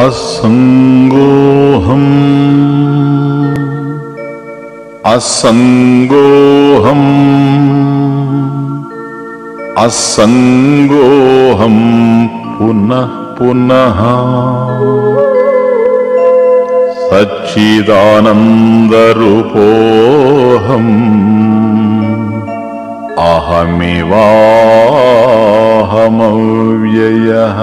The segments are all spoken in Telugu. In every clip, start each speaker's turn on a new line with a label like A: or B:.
A: असंगोहम् असंगोहम् असंगोहम् पुनः पुनः सच्चिदानन्दरूपोऽहम् अहमेवाहमव्ययः।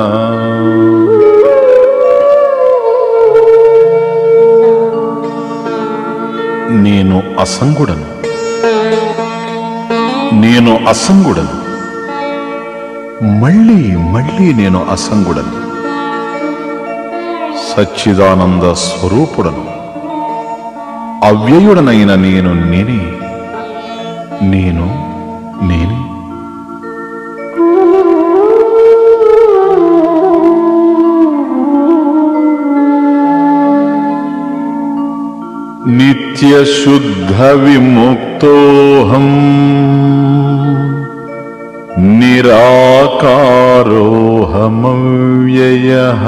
A: నేను అసంగుడను, నేను అసంగుడను, మళ్ళీ మళ్ళీ నేను అసంగుడను. సచ్చిదానంద స్వరూపుడను, అవ్యయుడనైన నేను నేనే, నేను నేనే. నిత్యశుద్ధ విముక్తోహం నిరాకారోహమవ్యయః.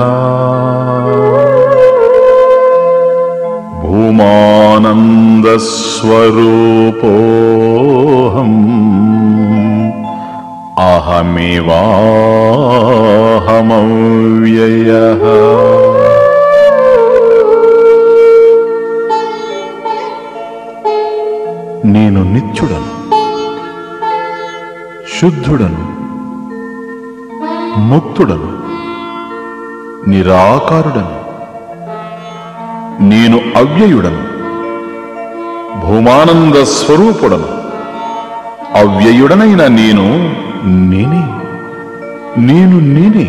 A: భూమానందస్వరూపోహం అహమేవాహమవ్యయః. నేను నిత్యుడను, శుద్ధుడను, ముక్తుడను, నిరాకారుడను. నేను అవ్యయుడను, భూమానంద స్వరూపుడను, అవ్యయుడనైన నేను నేనే, నేను నేనే.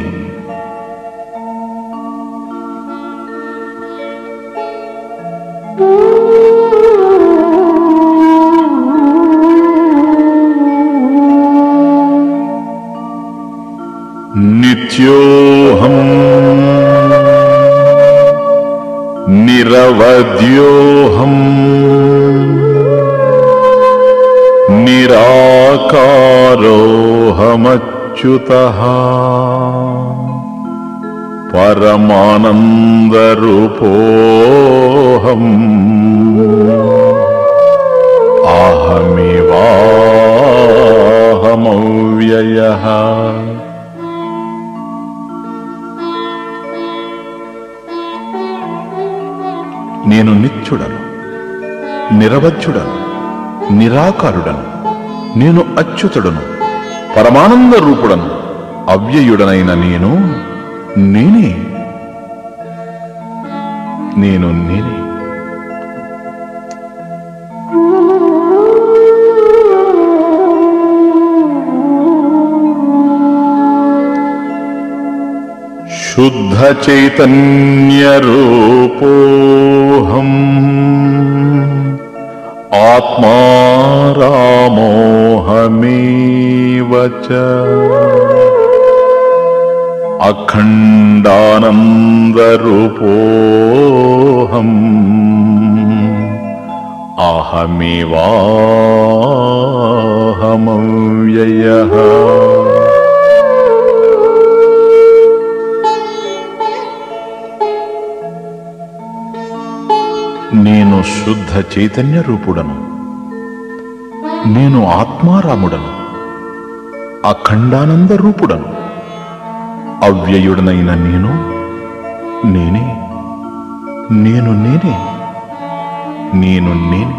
A: నిత్యోహం నిరవధ్యోహం నిరాకారోహమచ్యుతః. పరమానందరూపోహం అహమేవాహమవ్యయః. నేను నిత్యుడను, నిరవధ్యుడను, నిరాకారుడను, నేను అచ్యుతుడను, పరమానంద రూపుడను, అవ్యయుడనైన నేను నేనే, నేను నేనే. శుద్ధ చైతన్య రూపోహం ఆత్మా రామోహమేవ చ. అఖండానంద రూపోహం అహమేవాహమవ్యయః. నేను శుద్ధ చైతన్య రూపుడను, నేను ఆత్మారాముడను, అఖండానంద రూపుడను, అవ్యయుడనైన నేను నేనే, నేను నేనే, నేను నేనే.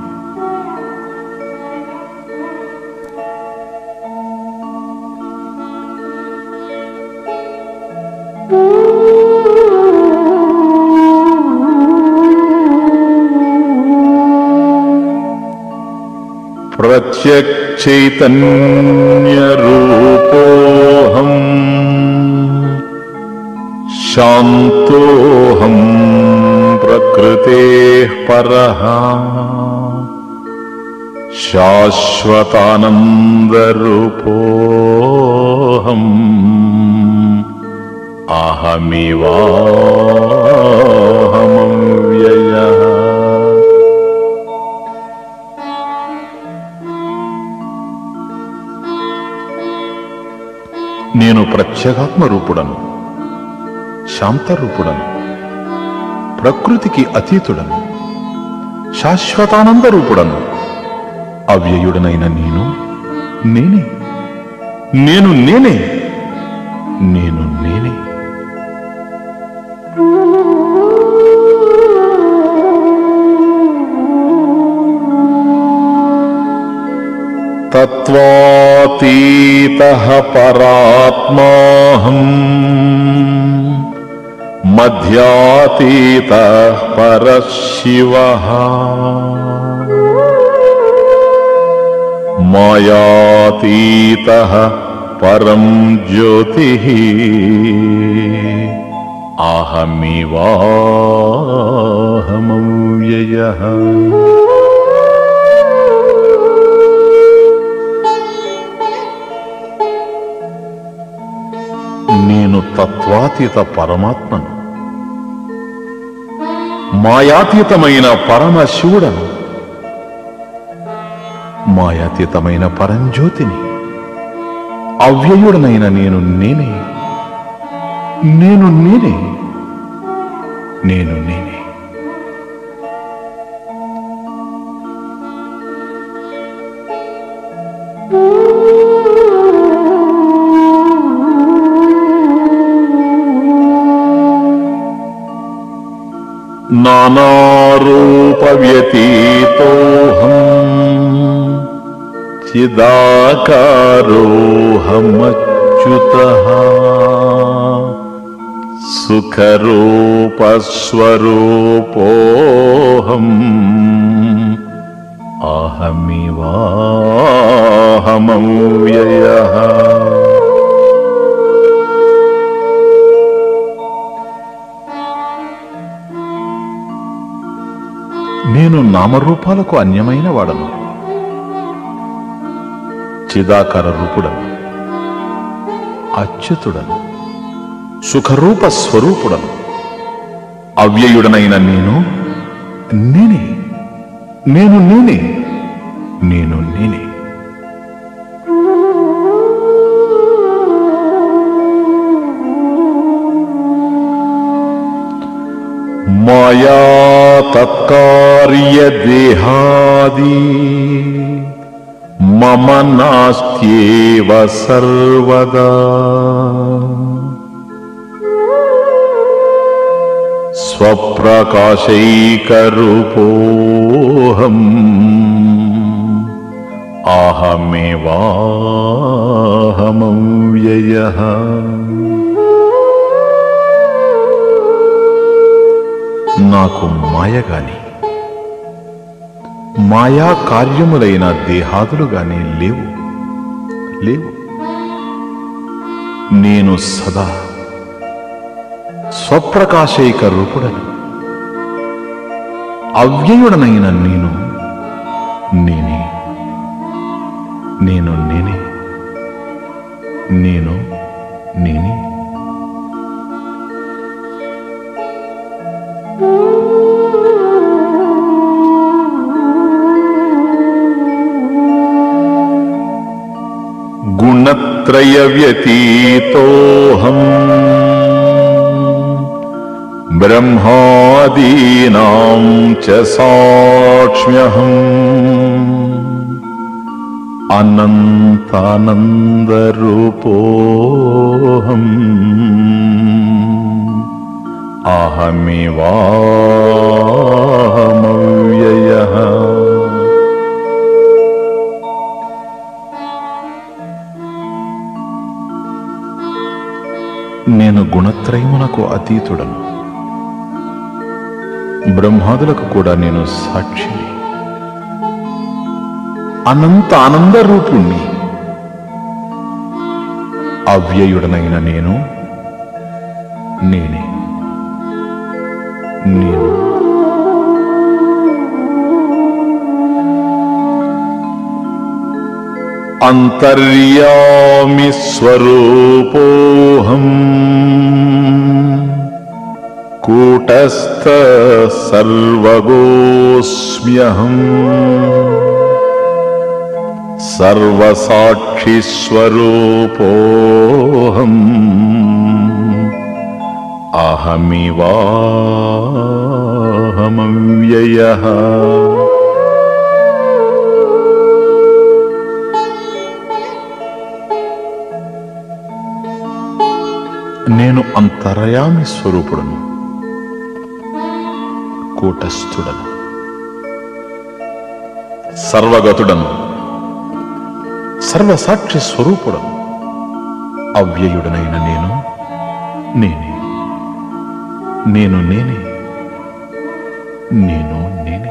A: ప్రత్యక్ చైతన్య రూపోహం శాంతోహం ప్రకృతేః పరః. శాశ్వతానంద రూపోహం అహమేవాహమవ్యయః. నేను ప్రత్యేగాత్మ రూపుడను, శాంతరూపుడను, ప్రకృతికి అతీతుడను, శాశ్వతానంద రూపుడను, అవ్యయుడనైన నేను నేనే, నేను నేనే, నేను నేనే. తత్వాతీతః పరాత్మాహం, మధ్యాతీతః పరశివః, మాయాతీతః పరం జ్యోతిః, అహమేవాహమవ్యయః. నేను తత్వాతీత పరమాత్మను, మాయాతీతమైన పరమశివుడను, మాయాతీతమైన పరంజ్యోతిని, అవ్యయుడనైన నేను నేనే, నేను నేనే, నేను నేనే. నానారూప వ్యతీతోహం, చిదాకారోహమచ్యుతః, సుఖరూపస్వరూపోహం, అహమేవాహమవ్యయః. నేను నామరూపాలకు అన్యమైన వాడను, చిదాకార రూపుడను, అచ్యుతుడను, సుఖరూప స్వరూపుడను, అవ్యయుడనైన నేను నేనే, నేను నేనే, నేను నేనే. మాయా తత్కార్య దేహాది మమ నాస్త్యేవ సర్వదా, స్వప్రకాశైకరూపోహం, అహమేవాహమవ్యయః. నాకు మాయగాని, మాయా కార్యములైన దేహాదులు గాని లేవు, లేవు. నేను సదా స్వప్రకాశైక రూపుడను, అవ్యయుడనైన నేను నేనే, నేను నేనే, నేను నేనే. గుణత్రయ వ్యతీతోహం, బ్రహ్మాదీనాం చ సాక్ష్మ్యహం, అనంతానందరూపోహం, అహమేవాహమవ్యయః. నేను గుణత్రయమునకు అతీతుడను, బ్రహ్మాదులకు కూడా నేను సాక్షిని, అనంత ఆనంద రూపుణ్ణి, అవ్యయుడనైన నేను నేనే, నేను. అంతర్యామి స్వరూపోహం, కూటస్థ సర్వగోస్మ్యహం, సర్వసాక్షి స్వరూపోహం, అహమివాహమవ్యయః నేను అంతర్యామి స్వరూపుడను, కూటస్థుడను, సర్వగతుడను, సర్వసాక్షి స్వరూపుడను, అవ్యయుడనైన నేను నేనే, నేను నేనే, నేను నేనే.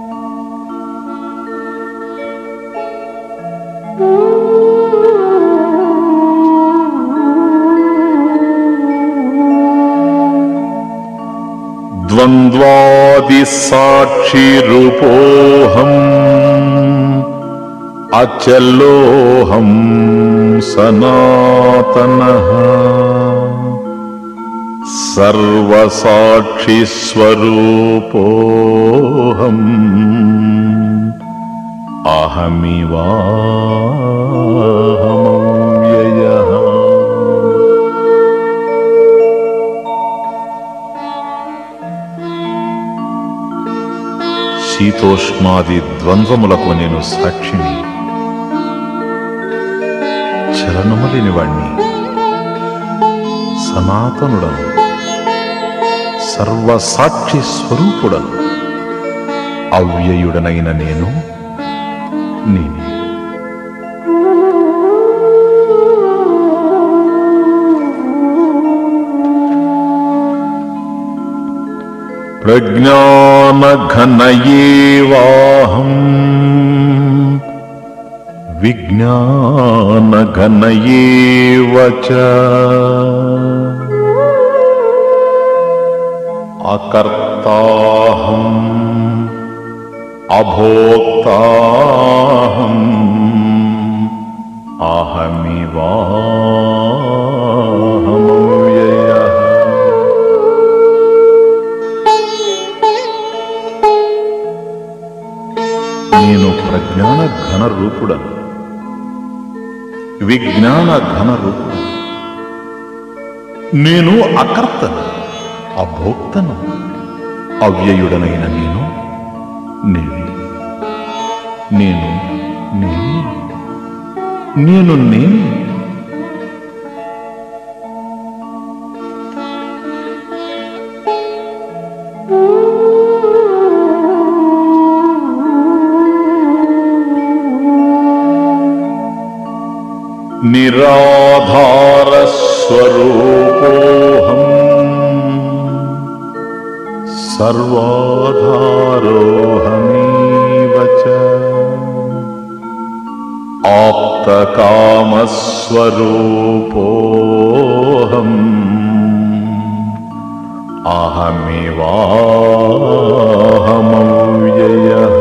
A: ద్వంద్వాది సాక్షి రూపోహం అచలోహం సనాతనః సర్వసాక్షి స్వరూపోహం అహమివాహమవ్యయః. శీతోష్ణాది ద్వంద్వములకు నేను సాక్షిని, చలనము లేనివాణ్ణి, సనాతనుడను, సర్వసాక్షి స్వరూపుడను, అవ్యయుడనైన నేను నేనే. ప్రజ్ఞానఘనయేవాహం విజ్ఞానఘనయేవ చ అకర్తాహం అభోక్తాహం అహమివాహమవ్యయః. నేను ప్రజ్ఞాన ఘన రూపుడను, విజ్ఞాన ఘన రూపుడను, నేను అకర్తను, అభోక్తను, అవ్యయుడనైన నేను నేనే, నేను నేనే, నేను నేనే. నిరాధార స్వరూపోహం సర్వాధారోహమేవ చ ఆప్తకామస్వరూపోహం అహమివాహమవ్యయః.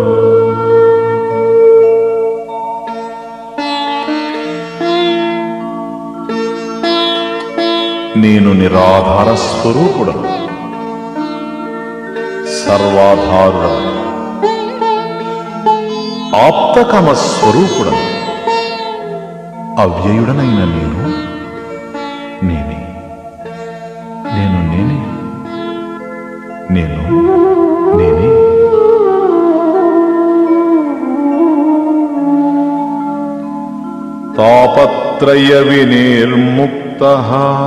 A: నేను నిరాధార స్వరూపుడను, సర్వాధారుడను, ఆప్తకామ స్వరూపుడను, అవ్యయుడనైన నేను నేనే, నేను నేనే, నేను నేనే. తాపత్రయ వినిర్ముక్తః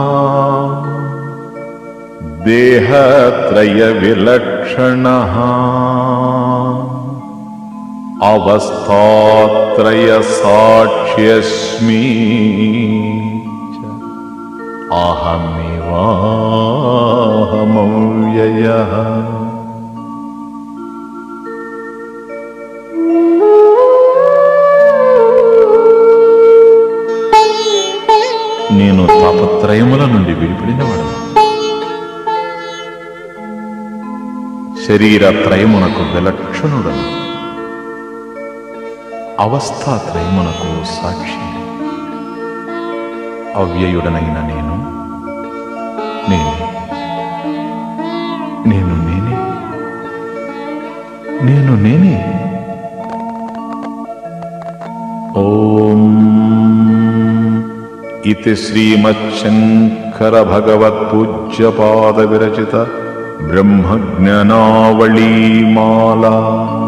A: దేహత్రయ విలక్షణః అవస్థాత్రయ సాక్ష్యస్మి అహమివాహమవ్యయః. నేను తాపత్రయముల నుండి విడిపడినవాడను, శరీరత్రయమునకు విలక్షణుడను, అవస్థాత్రయమునకు సాక్షి, అవ్యయుడనైన నేను నేనే, నేను నేనే, నేను నేనే. ఓం ఇతి శ్రీమచ్చంకరాచార్య శంకర భగవత్పూజ్యపాద విరచిత బ్రహ్మజ్ఞానావళీమాలా